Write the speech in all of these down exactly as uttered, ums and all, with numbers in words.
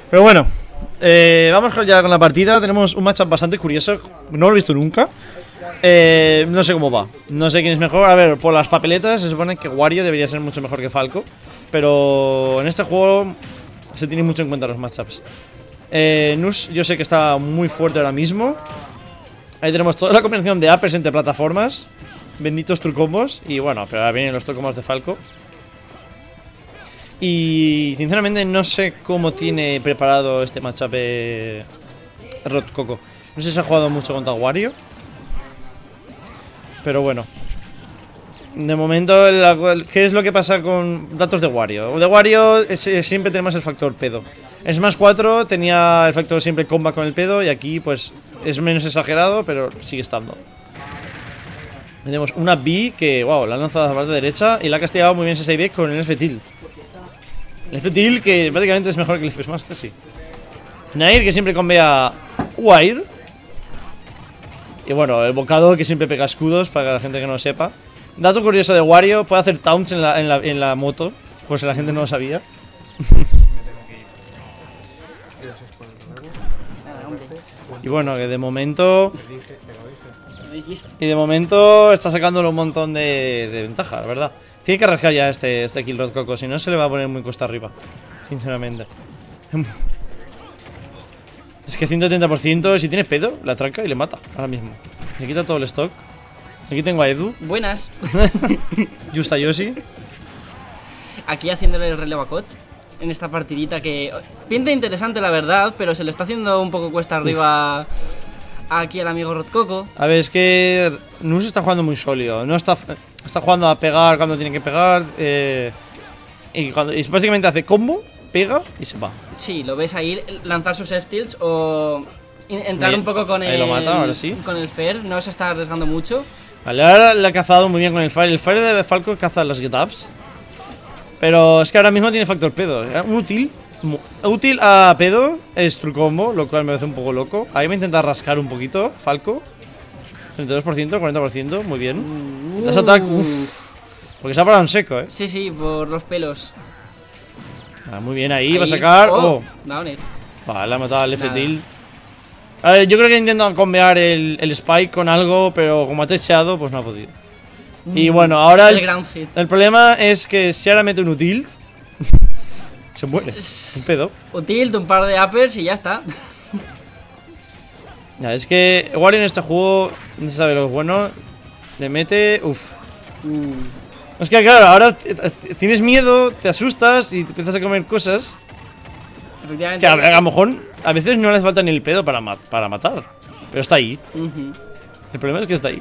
Pero bueno, eh, vamos ya con la partida. Tenemos un matchup bastante curioso. No lo he visto nunca. Eh, no sé cómo va. No sé quién es mejor. A ver, por las papeletas se supone que Wario debería ser mucho mejor que Falco. Pero en este juego se tienen mucho en cuenta los matchups. eh, Nus yo sé que está muy fuerte ahora mismo. Ahí tenemos toda la combinación de uppers entre plataformas. Benditos trucombos. Y bueno, pero ahora vienen los trucombos de Falco. Y sinceramente no sé cómo tiene preparado este matchup eh, Rod Coco. No sé si se ha jugado mucho contra Wario. Pero bueno, de momento, la, ¿qué es lo que pasa con datos de Wario? De Wario es, es, siempre tenemos el factor pedo. En Smash cuatro tenía el factor siempre combat con el pedo. Y aquí pues es menos exagerado, pero sigue estando. Tenemos una B que, wow, la ha lanzado a la parte derecha. Y la ha castigado muy bien ese B con el F tilt. El F tilt que prácticamente es mejor que el F smash, casi. Nair que siempre convea Wire. Y bueno, el bocado que siempre pega escudos, para la gente que no lo sepa. Dato curioso de Wario, puede hacer taunts en la, en la, en la moto, pues si la gente no lo sabía. Y bueno, que de momento... Y de momento está sacándole un montón de, de ventaja, la verdad. Tiene que rascar ya este, este Kill Rod Coco, si no se le va a poner muy costa arriba, sinceramente. Es que ciento treinta por ciento, si tienes pedo, la tranca y le mata ahora mismo. Le quita todo el stock. Aquí tengo a Edu. Buenas. Justa Yoshi. Aquí haciéndole el relevo a Kot en esta partidita que pinta interesante, la verdad, pero se le está haciendo un poco cuesta arriba. Uf. Aquí al amigo Rod Coco. A ver, es que Nus está jugando muy sólido. No está, está jugando a pegar cuando tiene que pegar. Eh, y, cuando, y básicamente hace combo, pega y se va. Sí, lo ves ahí lanzar sus F-tilts o entrar bien, un poco con ahí el, lo mata, ahora sí. Con el Fair, no se está arriesgando mucho. Vale, ahora le ha cazado muy bien con el Fire. El Fire de Falco caza los get-ups. Pero es que ahora mismo tiene factor pedo. Un útil. Útil a pedo es true combo, lo cual me parece un poco loco. Ahí me intenta rascar un poquito, Falco. treinta y dos por ciento, cuarenta por ciento, muy bien. Uh. Dash attack, uff. Porque se ha parado en seco, eh. Sí, sí, por los pelos. Ah, muy bien, ahí, ahí va a sacar. Oh, oh. Downer. Vale, le ha matado al F-tilt. A ver, yo creo que intentan combear el, el Spike con algo, pero como ha techeado, pues no ha podido. Mm. Y bueno, ahora el, el, hit. el problema es que si ahora mete un utilt se muere, un pedo. Utilt, un par de uppers y ya está. Ya, es que Wario en este juego no se sabe lo bueno. Le mete, uff. Mm. Es que claro, ahora tienes miedo, te asustas y te empiezas a comer cosas. Efectivamente. Que a, a lo mejor a veces no le hace falta ni el pedo para, ma para matar. Pero está ahí. Uh-huh. El problema es que está ahí.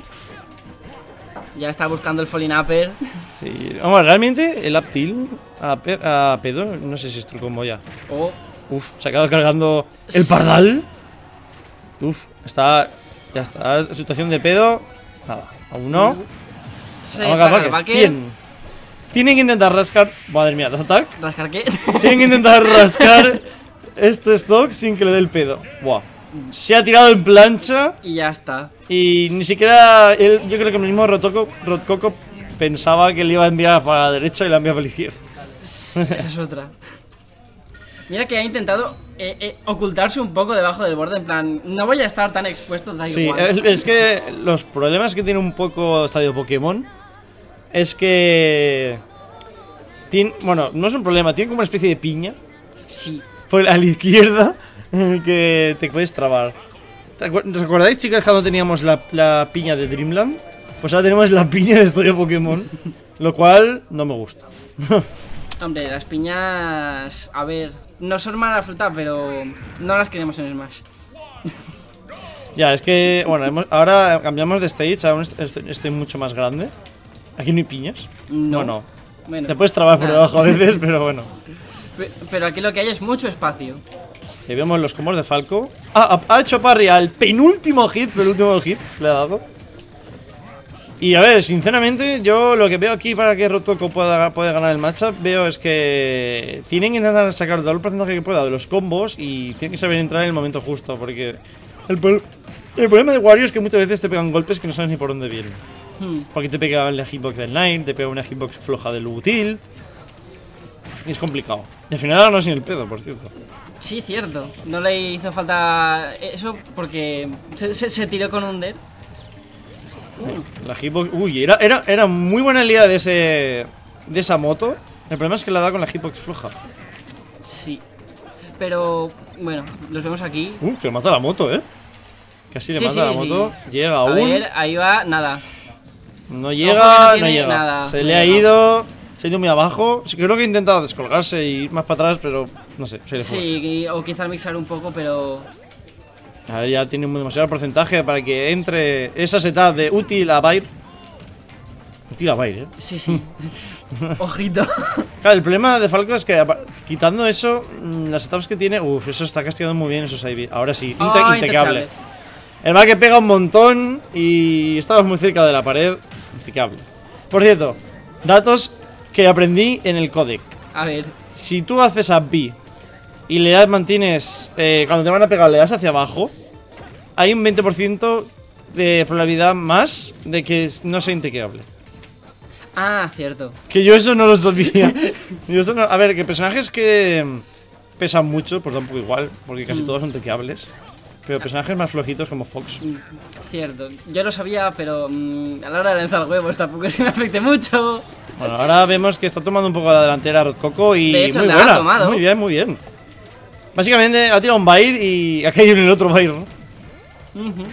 Ya está buscando el falling upper. Sí, vamos, realmente el up tilt a, a pedo, no sé si es truco como ya. Oh. Uf, se ha quedado cargando el pardal. Uf, está. Ya está. Situación de pedo. Nada, aún no. Uh. Sí, vamos, cien. Tienen que intentar rascar. Madre mía, ¿das attack? ¿Rascar qué? Tienen que intentar rascar este stock sin que le dé el pedo. Buah. Se ha tirado en plancha. Y ya está. Y ni siquiera él, yo creo que el mismo Rod Coco pensaba que le iba a enviar para la derecha y la envía para la izquierda. Esa es otra. Mira que ha intentado eh, eh, ocultarse un poco debajo del borde, en plan, no voy a estar tan expuesto, da sí, igual. Es, es que los problemas que tiene un poco Estadio Pokémon es que tiene, bueno, no es un problema, tiene como una especie de piña. Sí. Por a la izquierda en el que te puedes trabar. ¿Os acordáis, chicas, cuando teníamos la, la piña de Dreamland? Pues ahora tenemos la piña de Estadio Pokémon, lo cual no me gusta. Hombre, las piñas, a ver, no son mala fruta, pero no las queremos en Smash. Ya, es que, bueno, hemos, ahora cambiamos de stage a un stage este mucho más grande. Aquí no hay piñas. No. Bueno, bueno te puedes trabar por debajo a veces, pero bueno. Pero aquí lo que hay es mucho espacio. Aquí vemos los combos de Falco. Ah, ha, ha hecho parry al penúltimo hit, pero el último hit le ha dado. Y a ver, sinceramente, yo lo que veo aquí para que Rod Coco pueda, pueda ganar el matchup, veo es que tienen que intentar sacar todo el porcentaje que pueda de los combos y tienen que saber entrar en el momento justo, porque el, el problema de Wario es que muchas veces te pegan golpes que no sabes ni por dónde vienen. Hmm. Porque te pega la hitbox del Nine, te pega una hitbox floja del Util. Y es complicado. Y al final ahora no sin el pedo, por cierto. Sí, cierto. No le hizo falta eso porque se, se, se tiró con un der. Uh. La hitbox. Uy, era, era, era muy buena liga de ese. De esa moto. El problema es que la da con la hitbox floja. Sí. Pero bueno, los vemos aquí. Uh, que le mata la moto, eh. Casi le sí, mata sí, la sí. moto. Llega A aún. ver, ahí va, nada. No llega, no no, tiene llega. nada. Se No le ha llega. ido. Se ha ido muy abajo. Sí, creo que ha intentado descolgarse y ir más para atrás, pero no sé. Se le fue. Sí, y- o quizás mixar un poco, pero. A ver, ya tiene un demasiado porcentaje para que entre esa setup de útil a Bair. Útil a Bair, eh. Sí, sí. Ojito. Claro, el problema de Falco es que apa- quitando eso, mm, las setups que tiene. Uff, eso está castigando muy bien esos I V. Ahora sí, inte- Oh, intecable. intachable. El mal que pega un montón y estabas muy cerca de la pared. Intecable. Por cierto, datos que aprendí en el codec. A ver. Si tú haces a B y le das, mantienes, eh, cuando te van a pegar le das hacia abajo, hay un veinte por ciento de probabilidad más de que no sea intequeable. Ah, cierto. Que yo eso no lo sabía. Yo eso no- a ver, que personajes que mm, pesan mucho, pues da un poco igual, porque casi Mm. todos son tequeables. Pero personajes más flojitos como Fox. Mm, Cierto. Yo lo sabía, pero mm, a la hora de lanzar huevos tampoco es que me afecte mucho. Bueno, ahora vemos que está tomando un poco la delantera Rozcoco y De hecho, muy la ha buena. tomado. Muy bien, muy bien. Básicamente ha tirado un Bair y ha caído en el otro Bair, ¿no? Ujú.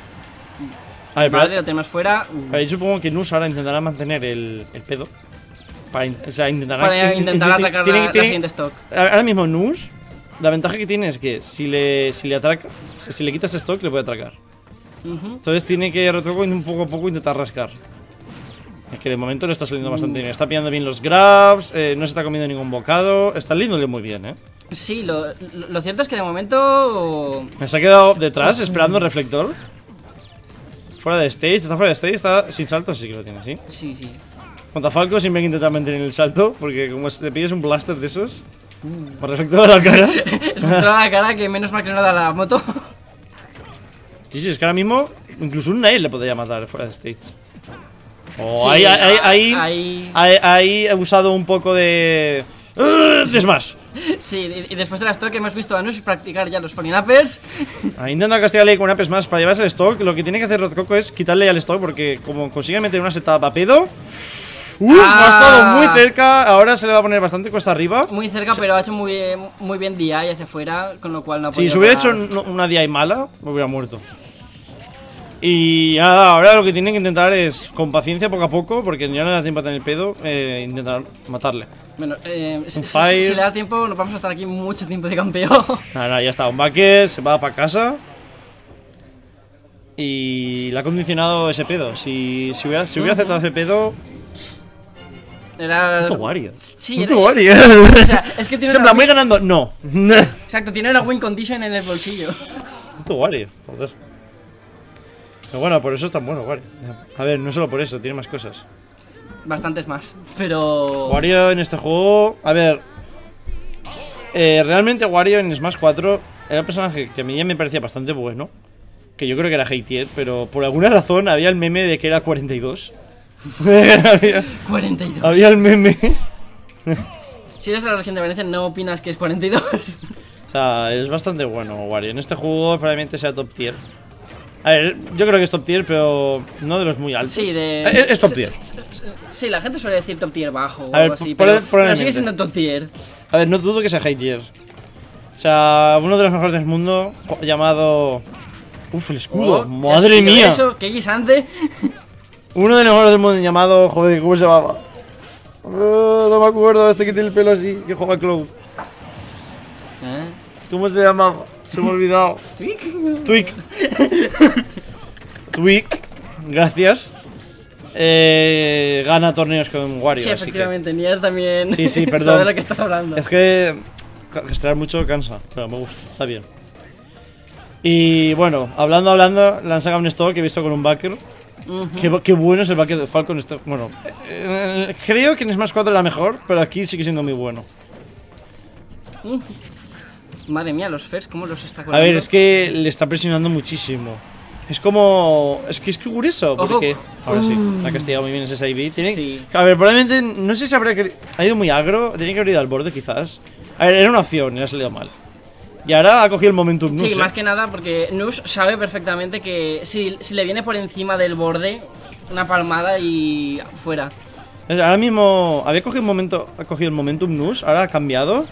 A ver, pero- Vale, lo tenemos fuera. A ver, yo supongo que Nus ahora intentará mantener el, el pedo. Para, in- o sea, intentará Para in- intentar in- atacar tiene- la, la tiene- siguiente stock. Ahora mismo Nus, la ventaja que tiene es que si le, si le atraca, o sea, si le quitas stock, le puede atracar. Ujú. Entonces tiene que Rotoco un poco a poco intentar rascar. Es que de momento le está saliendo bastante bien. Está pillando bien los grabs, eh, no se está comiendo ningún bocado. Está liándole muy bien, eh. Sí, lo, lo- lo cierto es que de momento. Me se ha quedado detrás esperando el reflector. Fuera de stage, está fuera de stage, está sin salto, sí que lo tiene, sí. Sí, sí. Contra Falco siempre hay que intentar mantener el salto, porque como te pides un blaster de esos, con reflector a la cara. Toda la cara que menos mal que no da la moto. Sí, sí, es que ahora mismo incluso un nail le podría matar fuera de stage. O Sí, ahí, ahí, ahí, ahí- ahí, ahí he usado un poco de... ¡Uh! de Smash. Sí, y, y después de la stock hemos visto a Nush practicar ya los Falling Uppers. Ahí intenta castigarle con una P Smash para llevarse el stock. Lo que tiene que hacer Rozcoco es quitarle ya el stock, porque como consigue meter una setup a pedo... ¡Uf! Ah. Ha estado muy cerca, ahora se le va a poner bastante cuesta arriba. Muy cerca, pero ha hecho muy, bien- muy bien D I hacia afuera, con lo cual no ha Si podido se hubiera pegar. hecho un- una D I mala, me hubiera muerto. Y nada, ahora lo que tienen que intentar es, con paciencia, poco a poco, porque ya no le da tiempo a tener pedo, eh, intentar matarle. Bueno, eh, si, Un si- fire. si le da tiempo, nos vamos a estar aquí mucho tiempo de campeo. Nada, nada, ya está, un bucket, se va para casa. Y le ha condicionado ese pedo. Si, si hubiera, si hubiera aceptado ese pedo. Era. Puto Wario. Sí, Puto era- Wario. O sea, es que tiene En una plan, voy win- ganando. No. Exacto, tiene una win condition en el bolsillo. Puto Wario, joder. Pero bueno, por eso es tan bueno, Wario. A ver, no solo por eso, tiene más cosas. Bastantes más, pero. Wario en este juego, a ver, eh, realmente Wario en Smash cuatro era un personaje que a mí ya me parecía bastante bueno, que yo creo que era hateed, pero por alguna razón había el meme de que era cuarenta y dos. había, cuarenta y dos. había el meme. Si eres de la región de Valencia, no opinas que es cuarenta y dos. O sea, es bastante bueno Wario. En este juego probablemente sea top tier. A ver, yo creo que es top tier, pero no de los muy altos. Sí, de. Eh, Es, top tier. Sí, sí, sí, la gente suele decir top tier bajo o A ver, algo así, por- pero, pero probablemente. sigue siendo top tier. A ver, no dudo que sea high tier. O sea, uno de los mejores del mundo, jo- llamado... Uf, el escudo, Oh, ¿qué madre ha sido mía. Eso? ¿Qué guisante? Uno de los mejores del mundo llamado... Joder, ¿cómo se llamaba? Eh, no me acuerdo, este que tiene el pelo así, que juega Cloud. ¿Eh? ¿Cómo se llamaba? Se me ha olvidado. ¿Twig? Twig. Twig, gracias. Eh, gana torneos con Wario. Sí, así que- efectivamente, Nier también. Sí, sí, perdón. sabe de lo que estás hablando. Es que castrar mucho cansa, pero me gusta, está bien. Y bueno, hablando, hablando, le han sacado un stock que he visto con un backer. Ujú. Qué, qué bueno es el backer de Falcon. Este, bueno, eh, creo que en Smash cuatro era mejor, pero aquí sigue siendo muy bueno. Madre mía, los Fers, ¿cómo los está A colando? ver, es que le está presionando muchísimo. Es como... Es que es curioso, Ojo. porque... Ahora sí, la ha castigado muy bien ese side beat. Tiene... Sí. A ver, probablemente... No sé si habrá... queri- Ha ido muy agro. Tenía que haber ido al borde, quizás. A ver, era una opción y le ha salido mal. Y ahora ha cogido el momentum. No Sí, sé. más que nada porque Nush sabe perfectamente que si, si le viene por encima del borde, una palmada y fuera. Ahora mismo... Había cogido el momento... Ha cogido el momentum Nush. Ahora ha cambiado.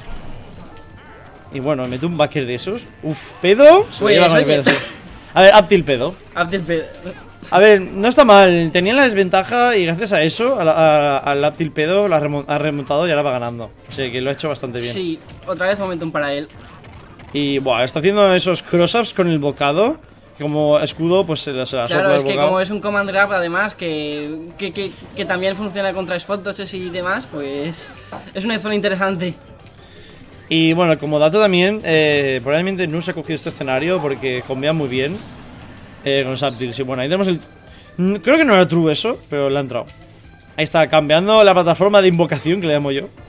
Y bueno, mete un backer de esos. Uf, pedo. Se lo Pues, lleva con el oye. pedo, sí. A ver, up tilt pedo. Update pe- A ver, no está mal. Tenía la desventaja y gracias a eso, a la- a- al up tilt pedo, la remo- ha remontado y ahora va ganando. O sea que lo ha hecho bastante bien. Sí, otra vez momentum para él. Y buah, está haciendo esos cross-ups con el bocado. Que como escudo, pues se la, se la Claro, sopla es el que bocado. como es un command grab además que, que, que, que también funciona contra spot dodges y demás, pues es una zona interesante. Y bueno, como dato también, eh, probablemente no se ha cogido este escenario porque combina muy bien eh, con los up tilts. Y bueno, ahí tenemos el... Mm, Creo que no era true eso, pero le ha entrado. Ahí está, cambiando la plataforma de invocación, que le llamo yo.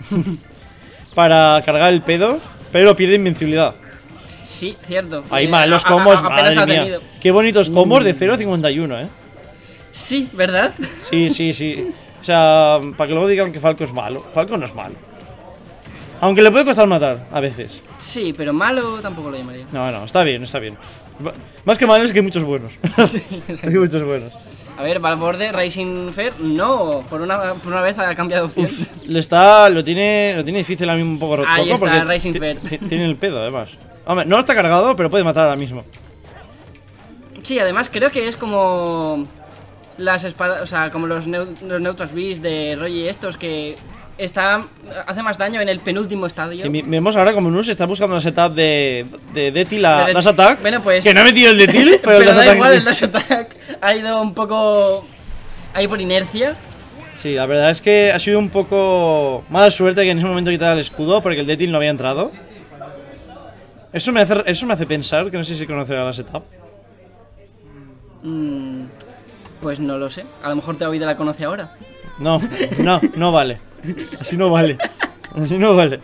Para cargar el pedo, pero pierde invencibilidad. Sí, cierto. Ahí Eh, mal, los a- a- combos, apenas madre ha mía. tenido. Qué bonitos combos de cero a cincuenta y uno, eh. Sí, ¿verdad? Sí, sí, sí. O sea, para que luego digan que Falco es malo. Falco no es malo. Aunque le puede costar matar, a veces. Sí, pero malo tampoco lo llamaría. No, no, está bien, está bien. M- Más que malo es que hay muchos buenos. Hay muchos buenos. A ver, va al borde, Rising Fair, no, por una, por una vez ha cambiado de opción. Le está, lo tiene, lo tiene difícil ahora mismo un poco roto. Ahí está, porque Rising ti- Fair. ti- Tiene el pedo, además. Hombre, no está cargado, pero puede matar ahora mismo. Sí, además creo que es como las espadas, o sea, como los, neu los Neutral Beast de Roy y estos que está, hace más daño en el penúltimo estadio. Y mi- vemos ahora como Nus está buscando la setup de, de Detil a De- Dash Attack. Bueno, pues- Que no ha metido el Detil, pero, pero el Dash da Attack igual, sí. el Dash Attack ha ido un poco ahí por inercia. Sí, la verdad es que ha sido un poco mala suerte que en ese momento quitara el escudo porque el Detil no había entrado. Eso me hace, eso me hace pensar que no sé si conocerá la setup. Mm, pues no lo sé, a lo mejor Teoide la conoce ahora. No, no, no vale. Así no vale. Así no vale.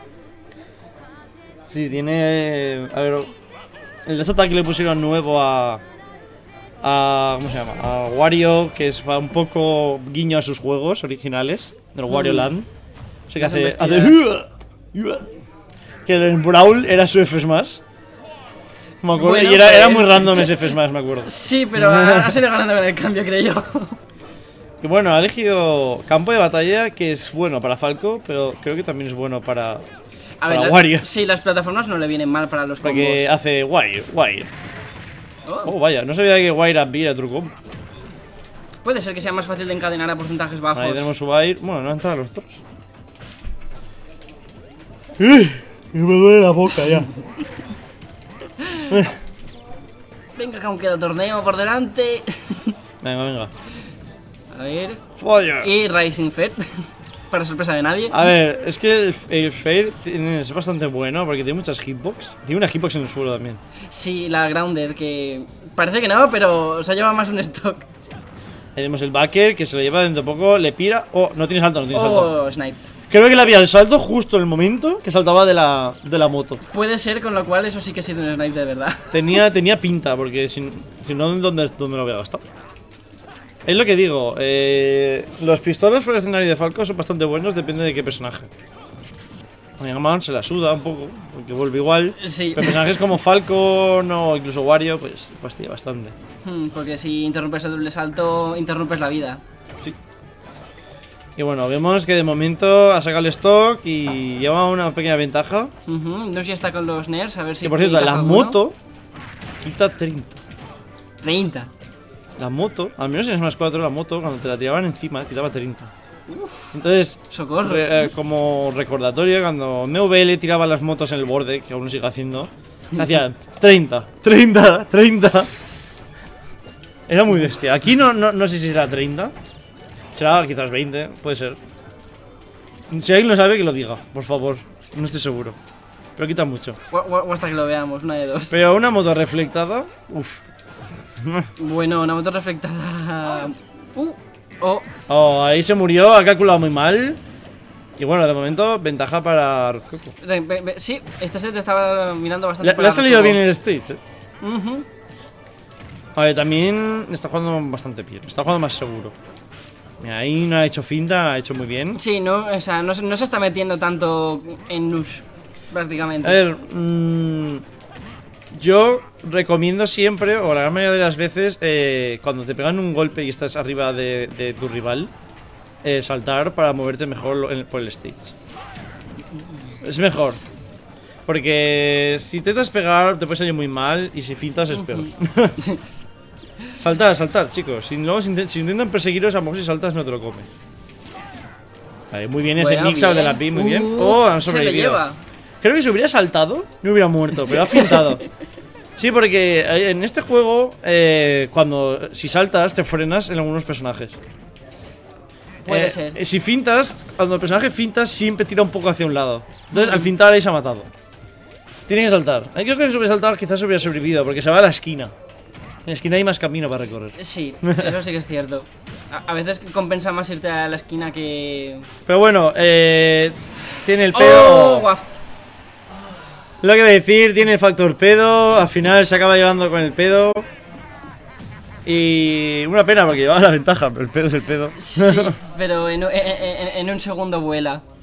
Sí, tiene... A ver... El Dash Attack que le pusieron nuevo a... a ¿Cómo se llama? A Wario, que es va un poco guiño a sus juegos originales. Del Wario Land. Así que Las hace... hace embestidas. que el Brawl era su F Smash. Me acuerdo, Bueno, y era, era pues- muy random ese F Smash, me acuerdo. Sí, pero ha, ha salido ganando con el cambio, creo yo. Que bueno, ha elegido campo de batalla que es bueno para Falco, pero creo que también es bueno para, A para ver, la- Wario. sí, las plataformas no le vienen mal para los combos. Porque hace Wire, Wire. Oh, Oh, vaya, no sabía que Wire up era otro combo. puede ser que sea más fácil de encadenar a porcentajes bajos. Ahí tenemos su Wire. Bueno, no han entrado los dos. Me duele la boca ya. Venga, que aún queda torneo por delante. Venga, venga. A ver. Fire. Y Rising Fair. Para sorpresa de nadie. A ver, es que el, el Fair tiene- es bastante bueno porque tiene muchas hitbox. Tiene una hitbox en el suelo también. Sí, la Grounded, que parece que no, pero se ha llevado más un stock. Ahí tenemos el backer que se lo lleva dentro de poco, le pira. Oh, no tiene salto, no tiene salto. Oh, Snipe. Creo que le había el salto justo en el momento que saltaba de la, de la moto. Puede ser, con lo cual eso sí que ha sido un Snipe de verdad. Tenía, tenía pinta, porque si, si no, ¿dónde, ¿dónde lo había gastado? Es lo que digo, eh, los pistolas por el escenario de Falco son bastante buenos, depende de qué personaje. A Mega Man se la suda un poco, porque vuelve igual. Sí. Pero personajes como Falcon o incluso Wario, pues fastidia bastante. Hmm, Porque si interrumpes el doble salto, interrumpes la vida. Sí. Y bueno, vemos que de momento ha sacado el stock y lleva una pequeña ventaja. Ujú, No sé si está con los Ners, a ver si. Que por cierto, encaja la alguno. moto quita treinta. treinta. La moto, al menos en Smash cuatro, la moto, cuando te la tiraban encima, quitaba treinta. Entonces, Socorro. re- eh, como recordatorio, cuando M V L tiraba las motos en el borde, que aún lo sigue haciendo, hacían treinta, treinta, treinta. Era muy bestia. Aquí no, no, no sé si será treinta. Será quizás veinte, puede ser. Si alguien lo sabe, que lo diga, por favor. No estoy seguro. Pero quita mucho. O, o- o hasta que lo veamos, una de dos. Pero una moto reflectada, uff. Bueno, una moto reflectada. Uh, oh, Oh, ahí se murió, ha calculado muy mal. Y bueno, de momento, ventaja para Rozcoco. re- ve- ve- sí, este set estaba mirando bastante. Le, para le ha salido Rotobo. bien el stage, eh. Ujú. A ver, también está jugando bastante bien. Está jugando más seguro. Mira, ahí no ha hecho finta, ha hecho muy bien. Sí, no, o sea, no, se- no se está metiendo tanto en Nush, prácticamente. A ver, mmm, yo recomiendo siempre, o la gran mayoría de las veces, eh, cuando te pegan un golpe y estás arriba de, de tu rival, eh, saltar para moverte mejor en- por el stage. Es mejor. Porque si intentas pegar te puede salir muy mal y si fintas es peor. Saltar, saltar, chicos. Si, luego, si, intent- si intentan perseguiros, a lo mejor si saltas no te lo come. Vale, muy bien ese Bueno, mix-up de bien. la Pi, muy bien. Uh, Oh, han se le sobrevivido. lleva. Creo que si hubiera saltado, no hubiera muerto, pero ha fintado. Sí, porque eh, en este juego, eh, cuando si saltas, te frenas en algunos personajes. Puede Eh, ser. eh, Si fintas, cuando el personaje finta, siempre tira un poco hacia un lado. Entonces, al fintar ahí se ha matado. Tiene que saltar. Ahí creo que si hubiera saltado, quizás hubiera sobrevivido, porque se va a la esquina. En la esquina hay más camino para recorrer. Sí, eso sí que es cierto. A, a veces compensa más irte a la esquina que... Pero bueno, eh, tiene el ¡Oh, pedo. waft! Lo que iba a decir, tiene el factor pedo. Al final se acaba llevando con el pedo. Y una pena porque llevaba la ventaja, pero el pedo es el pedo. Sí, pero en, en- en- en un segundo vuela.